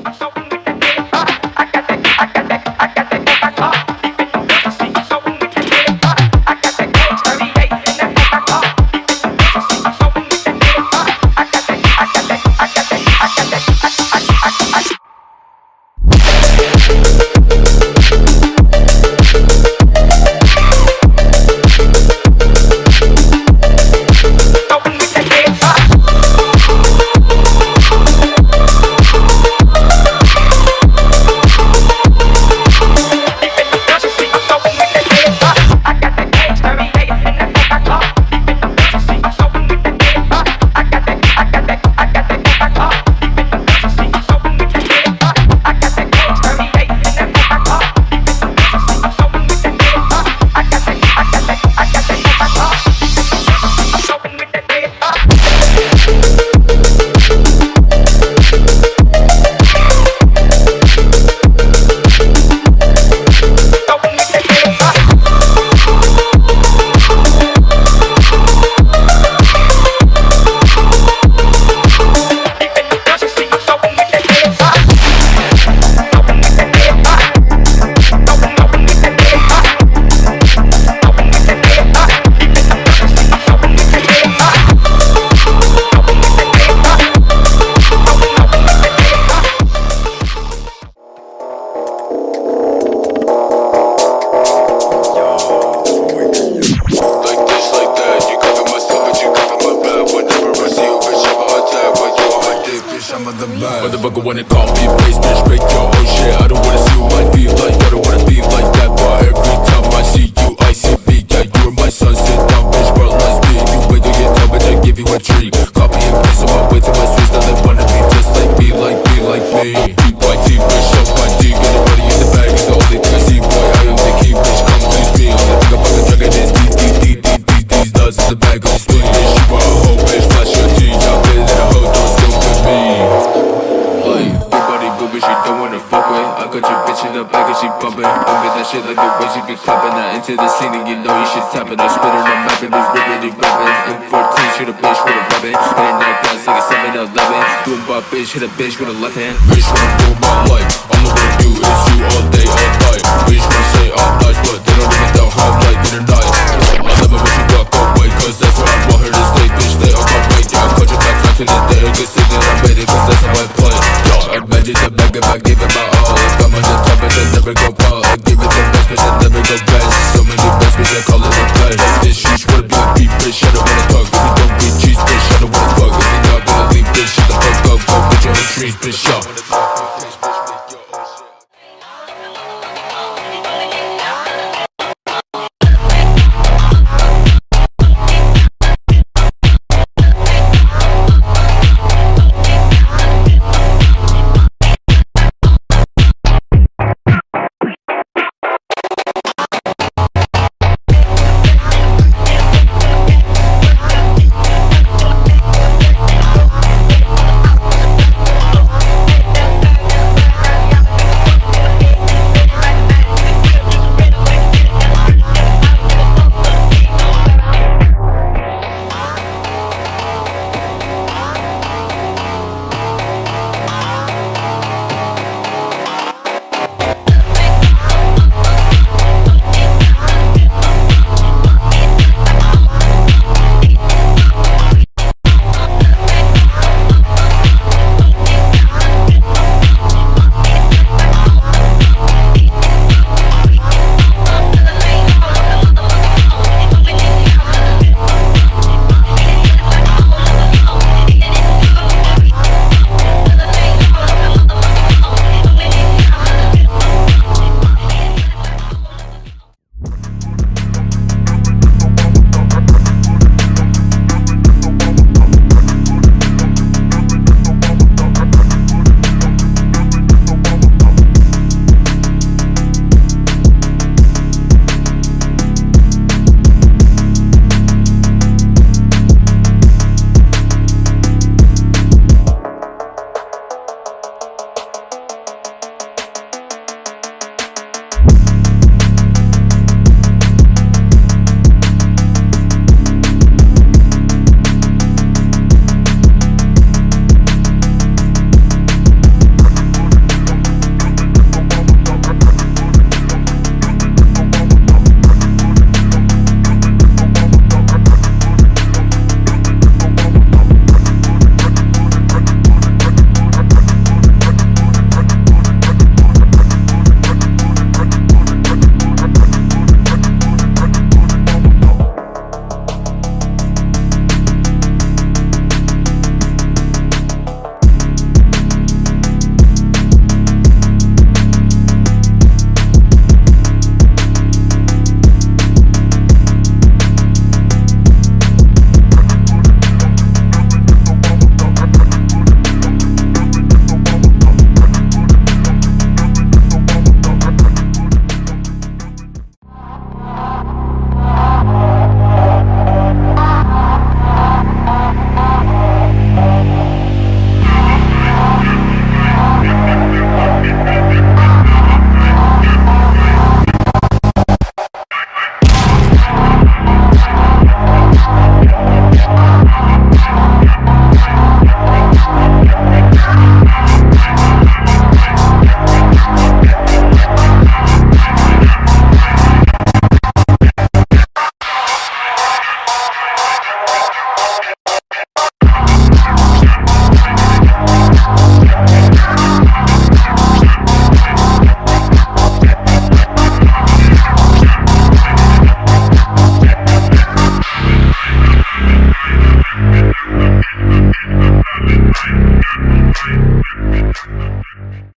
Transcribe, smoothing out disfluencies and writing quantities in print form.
Motherfucker wanna call me place, bitch, break your own shit. I don't wanna see what I feel like, I don't wanna be like that. But every time I see you, I see me. Yeah, you're my son, sit down, bitch, bro, let's be. You wait till you tell me to give you a treat. Copy and paste on my way to my streets. Now they wanna be just like me, like me, like me. T-Y-T, bitch, show my D. Get it ready in the bag, it's the only thing I see, boy. I am the key, bitch, come please me. Only thing I'm fucking drugging is these nuts in the bag of the street. Bitch, you are a hoe, bitch, flash your T. Y'all been in a hoe, don't still with me. She don't wanna fuck with. I got your bitch in the back and she bumpin'. Bumpin' that shit like the way she be clappin'. That into the scene and you know you should tap it. I spit on the map and be rippin', rappin'. M14, shoot a bitch with a rubbin'. Hitting that gas like a 7-11. Doing by bitch, hit a bitch with a left hand. Bitch wanna rule my life. All I wanna do is you all day, all night. Bitch wanna say I'm nice, but they don't even know how I'm like in the night. I love it when she walk away, cause that's where I want her to stay. Bitch, stay on my way. Yeah, I cut you back to the day. Good say that I made it, cause that's how I play. I made it the bag if I give it my all. If I'm on the top, it will never go fall. I give it the best, but it never go best. So many best, bitch, I call it a play. This shit wanna be a beat, bitch, I don't wanna talk. If you don't get cheese, bitch, I don't wanna fuck. If you're not gonna leave, bitch, shut the fuck up. Go put your own trees, bitch, y'all.